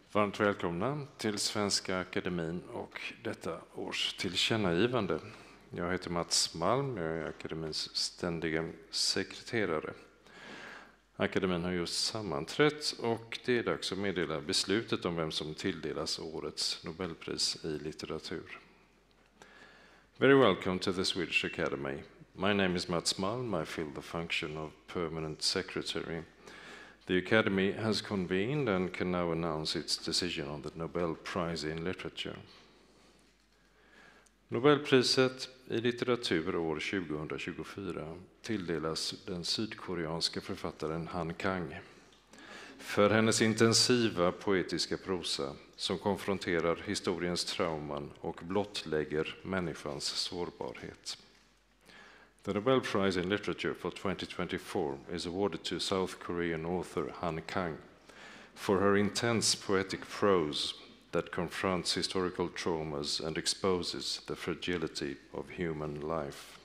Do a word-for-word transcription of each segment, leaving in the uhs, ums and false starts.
Varmt välkomna till Svenska Akademin och detta års tillkännagivande. Jag heter Mats Malm, jag är akademins ständiga sekreterare. Akademin har just sammanträtt och det är dags att meddela beslutet om vem som tilldelas årets Nobelpris i litteratur. Very welcome to the Swedish Academy. My name is Mats Malm. I fill the function of permanent secretary. The Academy has convened and can now announce its decision on the Nobel Prize in Literature. Nobelpriset i litteratur år tjugohundratjugofyra tilldelas den sydkoreanska författaren Han Kang för hennes intensiva poetiska prosa som konfronterar historiens trauman och blottlägger människans sårbarhet. The Nobel Prize in Literature for twenty twenty-four is awarded to South Korean author Han Kang for her intense poetic prose that confronts historical traumas and exposes the fragility of human life.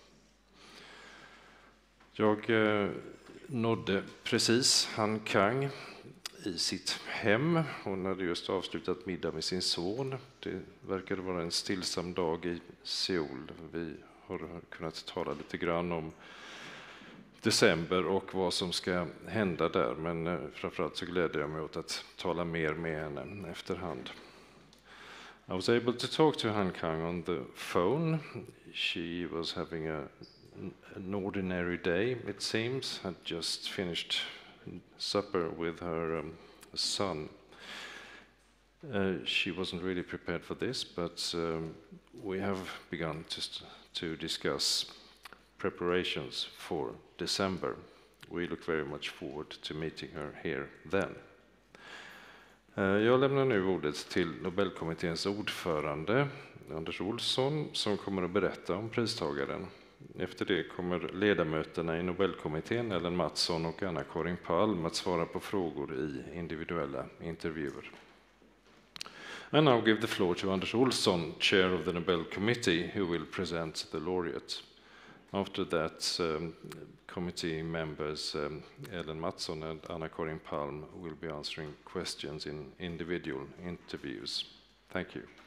Jag eh, nådde precis Han Kang i sitt hem. Hon hade just avslutat middag med sin son. Det verkade vara en stillsam dag i Seoul. Vi har kunnat tala lite grann om december och vad som ska hända där. Men framförallt så gläder jag mig åt att tala mer med henne efterhand. I was able to talk to Han Kang on the phone. She was having a, an ordinary day, it seems, had just finished supper with her um, son. Uh, she wasn't really prepared for this, but um, we have begun to, to discuss preparations for December. We look very much forward to meeting her here then. Jag lämnar nu ordet till Nobelkommitténs ordförande Anders Olsson som kommer att berätta om pristagaren. Efter det kommer ledamöterna i Nobelkommittén Ellen Mattsson och Anna-Karin Palm att svara på frågor i individuella intervjuer. I now give the floor to Anders Olsson, chair of the Nobel Committee, who will present the laureate. After that, um, committee members um, Ellen Mattsson and Anna-Karin Palm will be answering questions in individual interviews. Thank you.